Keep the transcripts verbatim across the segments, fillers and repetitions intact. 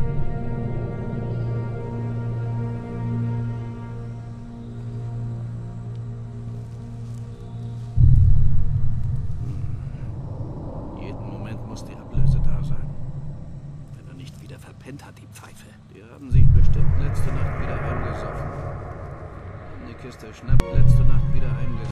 Hat die Pfeife. Die haben sich bestimmt letzte Nacht wieder eingesoffen. Eine Kiste Schnapp letzte Nacht wieder eingesoffen.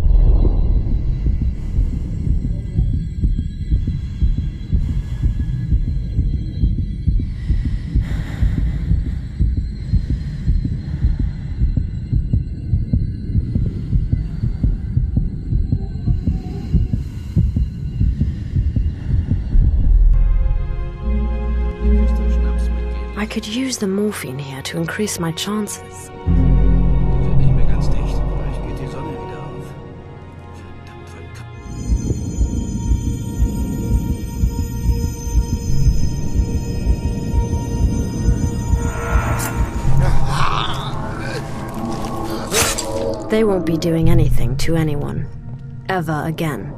I could use the morphine here to increase my chances. Die sind nicht mehr ganz dicht. Vielleicht geht die Sonne wieder auf. Verdammt verkackt. They won't be doing anything to anyone. Ever again.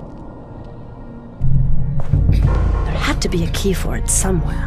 There had to be a key for it somewhere.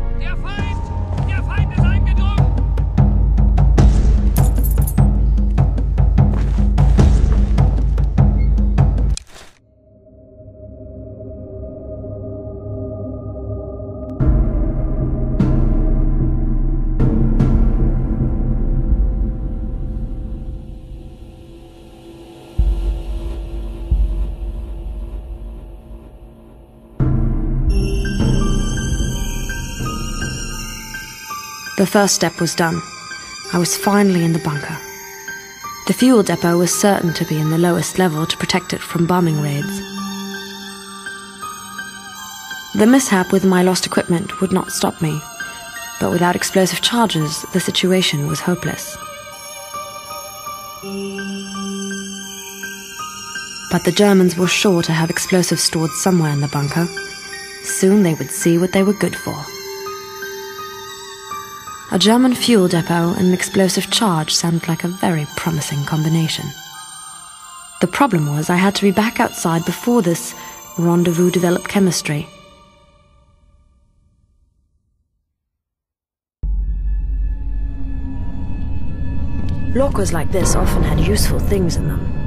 The first step was done. I was finally in the bunker. The fuel depot was certain to be in the lowest level to protect it from bombing raids. The mishap with my lost equipment would not stop me, but without explosive charges, the situation was hopeless. But the Germans were sure to have explosives stored somewhere in the bunker. Soon they would see what they were good for. A German fuel depot and an explosive charge sounded like a very promising combination. The problem was I had to be back outside before this rendezvous developed chemistry. Lockers like this often had useful things in them.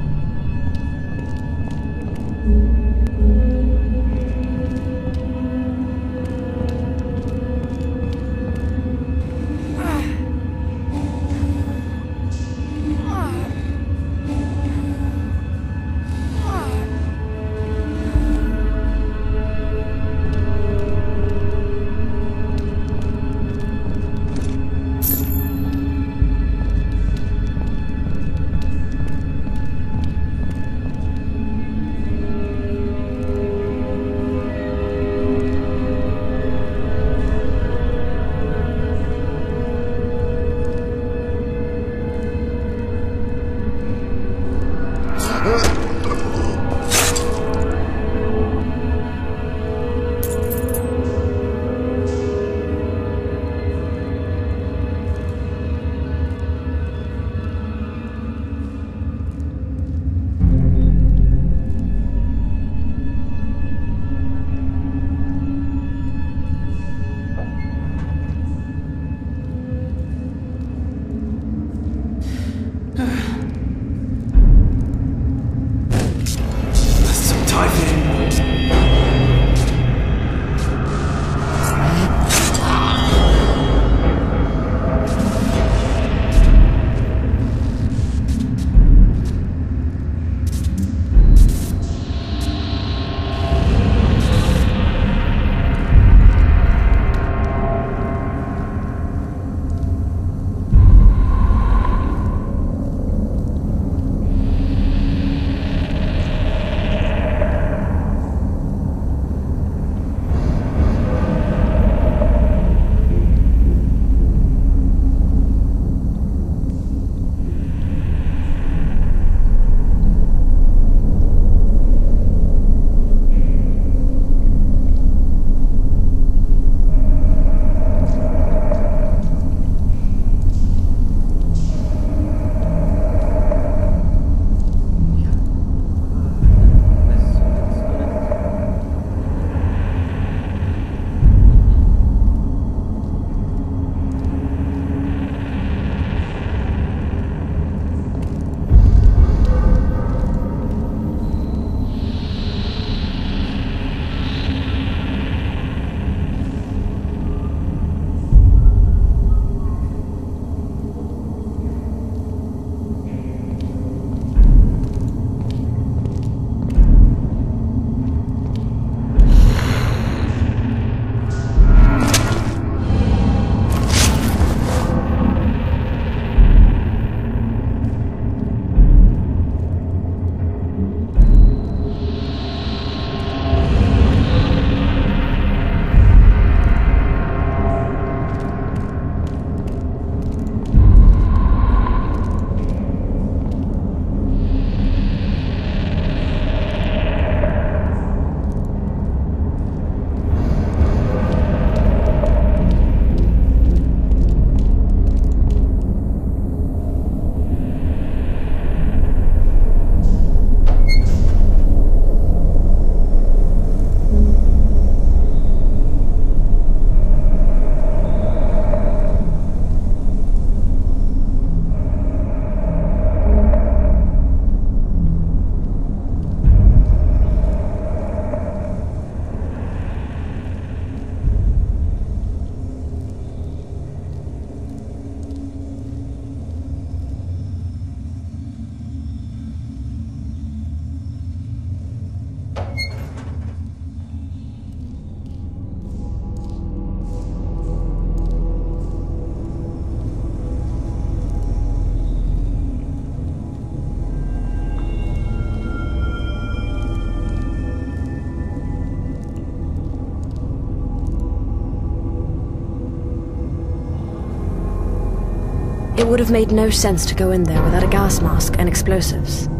It would have made no sense to go in there without a gas mask and explosives.